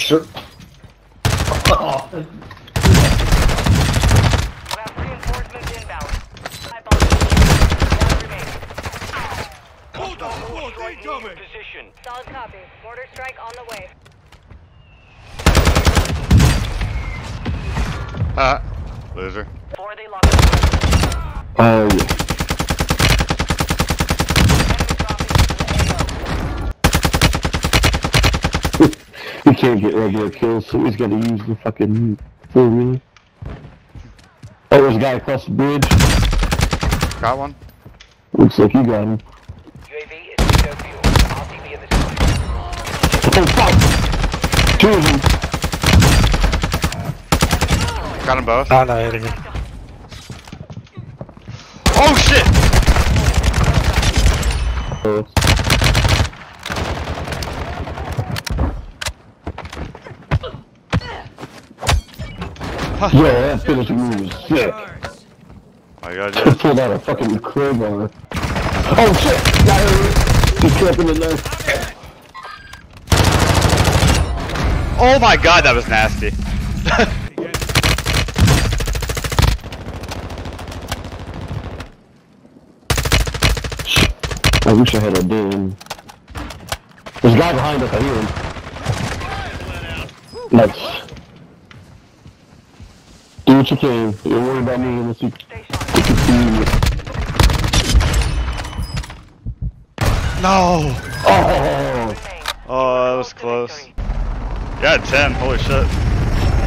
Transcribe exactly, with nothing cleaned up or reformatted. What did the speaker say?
Sure. Oh. You have reinforcements inbound. Five on one remaining. Mortar strike in position. Solid copy. Mortar strike on the way. Ah, loser. Four they lock. Oh yeah. He can't get regular kills, so he's gotta use the fucking formula. Oh, there's a guy across the bridge. Got one. Looks like you got him. U A V is window fuel. R T B in the sky. Oh fuck! Two of them. Got them both. Ah, no, hitting him. Oh shit! Uh, yeah, that finishing move is sick. My god, I yeah. pulled out a fucking crowbar. Oh shit! Got her! He's trapping the knife. Oh my god, that was nasty. I wish I had a damn. There's a guy behind us, I hear him. Nice. Do what you can. Don't worry about me unless you can see me. No! Oh! Oh, that was close. You had ten, holy shit.